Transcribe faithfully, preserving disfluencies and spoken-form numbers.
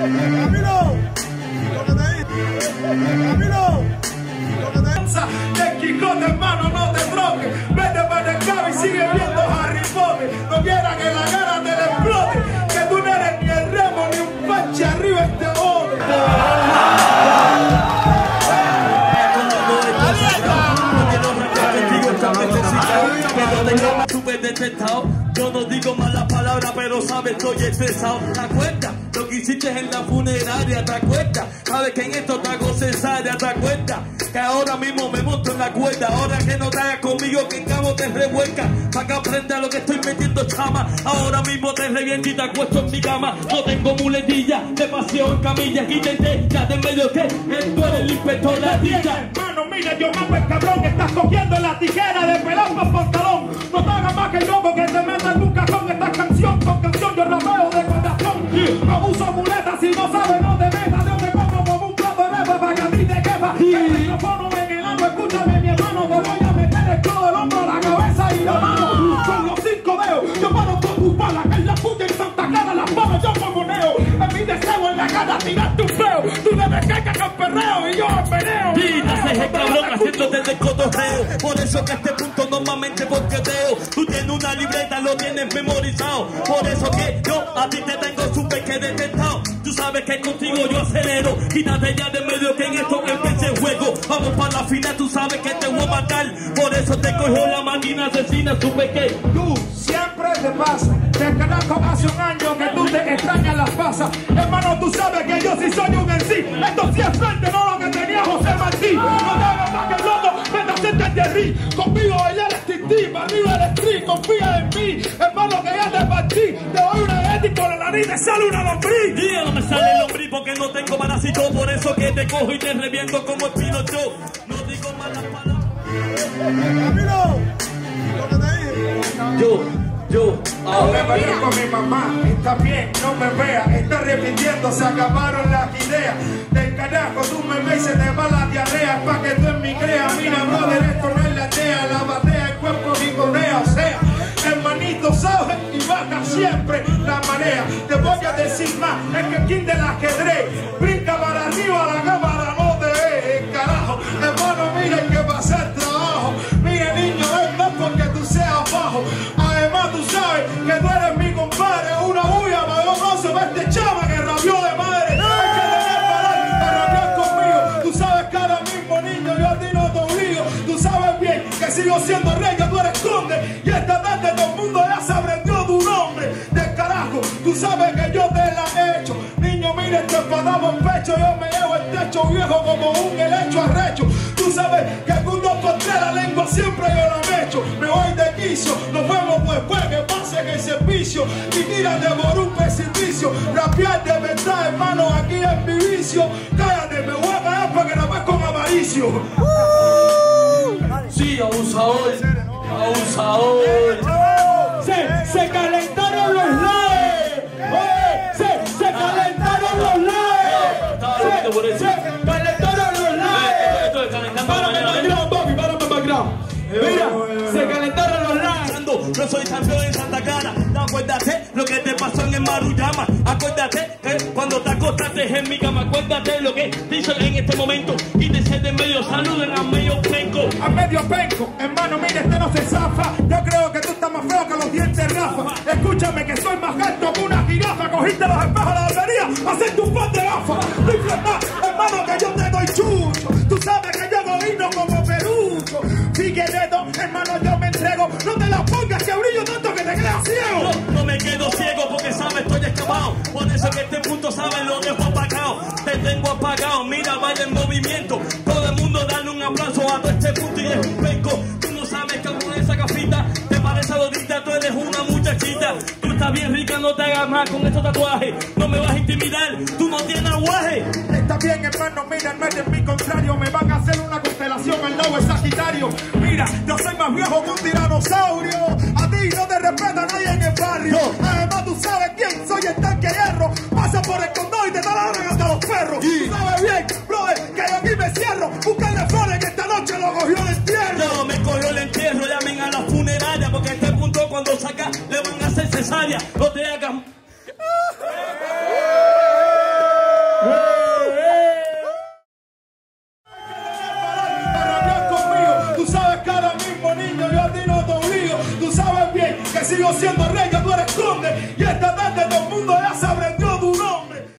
Camilo, lo que te dice. Camilo, lo que te dice. De Quijote, hermano, no te troques. Vete para el cabo y sigue viendo Harry Potter. No quiera que la cara te le explote. Que tú no eres ni el remo ni un panche arriba este bote. Súper detestado, yo no digo malas palabras, pero sabes, estoy estresado. ¿Te acuerdas lo que hiciste en la funeraria? ¿Te acuerdas? Sabes que en esto te hago cesárea. ¿Te acuerdas? Que ahora mismo me monto en la cuerda. Ahora que no te hagas conmigo, que en cabo te revuelca. Pa' que aprenda lo que estoy metiendo, chama. Ahora mismo te reviento y te acuesto en mi cama. No tengo muletilla, de paseo en camilla. Quítate ya de medio que tú eres el inspector ladilla. Hermano, mira, yo mato el cabrón que estás cogiendo la tijera de pelón para pantalón. No te hagas más que el loco que te meta en un cajón. Esta canción con canción yo rapeo de corazón. No uso muletas si no sabes, no te metas. Yo te pongo como un plato de repa para que a ti te quepa. El micrófono en el ano, escúchame mi hermano. Te voy a meter el codo del hombro, la cabeza y la mano. Con los cinco dedos, yo paro con tu pala. Que en la puya en Santa Clara las palas yo mamoneo. En mi deseo en la cara tirarte un feo. Tú debes caer con perreo y yo el meneo. Y naces el cabrón haciéndote de cotorreo. Por eso que a este punto normalmente porqueteo. Tú tienes una libreta, lo tienes memorizado. Por eso que yo a ti te tengo súper que detectado. Tú sabes que contigo yo acelero. Quítate ya de medio que en esto empecé el juego. Vamos para la final, tú sabes que te voy a matar. Por eso te cojo la máquina asesina, supe que tú siempre te pasa. Te conozco hace un año que tú te extrañas las pasas. Hermano, tú sabes que yo sí soy un en sí. Esto sí es frente, no lo que tenía José Martí. No te hagas más que el loco, vete a hacerte el Jerry. Conmigo ella es Titi, para arriba el street, confía en mí. Hermano, que ya te partí. Te doy una ética por la nariz, te sale una lombriz. Y no me sale el lombriz porque no tengo parásito. Por eso que te cojo y te reviento como el Pinocho. No digo malas palabras. Camilo, lo que te dice. Yo, yo, No me vayas con mi mamá, está bien, no me veas, está repitiendo, se acabaron las ideas. Del carajo, tú me ves y se te va la diarrea. Pa' que tú en mi creas, mira brother, esto no es la idea. La batea, el cuerpo rinconea, o sea, hermanito sabe y baja siempre la marea. Te voy a decir más, es que el king del ajedrez brinca para arriba, la cámara no te ve, carajo. Hermano, mira, hay que pasar trabajo. Mira niño, es más porque tú seas bajo. Además tú sabes que tú eres mi compadre. Una bulla para yo no se ve este chama que rabió de madre. Hay que tener parar para rabiar conmigo. Tú sabes que ahora mismo niño yo a ti no te obligo. Tú sabes bien que sigo siendo rey, que tú eres conde. Y esta tarde todo el mundo ya se aprendió tu nombre. Del carajo, tú sabes que yo te la he hecho. Niño, mira este espadado en pecho. Yo me llevo el techo viejo como un helecho arrecho. Tú sabes que con dos por tres la lengua siempre yo la me echo. Me voy de quicio, nos vemos después que pase en el servicio. Y tírate por un precipicio. Rapear de verdad, hermano, aquí es mi vicio. Cállate, me voy a caer para que no ves con avaricio. sí, abusador, abusador. Se, se calentaron los likes. Oye, se, se calentaron los likes. Se, se calentaron los likes. Párame el background, papi, párame el background. Mira, se calentaron los likes. Yo soy campeón en Santa Clara. Acuérdate lo que te pasó en el Maruyama. Acuérdate que cuando te acostaste en mi cama. Acuérdate lo que te hizo en este momento. Quítese de medio, saluden a medio penco. A medio penco, hermano, mira, este no se zafa. Yo creo que tú estás más feo que los dientes Rafa. Escúchame que soy más alto que una jirafa. Cogiste los espejos de la barbería, hacerte un par de gafas. Rifle más, hermano, que yo te doy chucho. Tú sabes que yo domino como perucho. Figueredo, hermano, yo me entrego. No te la pongas que brillo tanto que te creas ciego. No, no me quedo ciego porque sabes estoy escapado. Por eso que este punto sabes lo dejo apagado. Te tengo apagado, mira, vaya en movimiento. Todo el mundo dale un aplauso a todo este punto y es un penco. Tú no sabes que con esa gafita te parece adorita, tú eres una muchachita. Tú estás bien rica, no te hagas más con estos tatuajes. No me vas a intimidar, tú no tienes aguaje. Está bien, hermano, mira, no eres mi contrario. Me van a hacer una constelación al lado de Sagitario. Mira, yo soy más viejo que un tiranosaurio. A ti no te respeta nadie en el barrio. Además, tú sabes quién soy, el tanque hierro. Pasa por el condón y te taladran hasta los perros. Tú sabes bien, brother, que yo aquí me cierro. Búscale flores que esta noche lo cogió el entierro. No, me cogió el entierro, llamen a la funeraria. Porque a este punto cuando saca le van a hacer cesárea. No te hagas... siendo rey, tú eres conde. Y esta tarde todo el mundo ya se aprendió.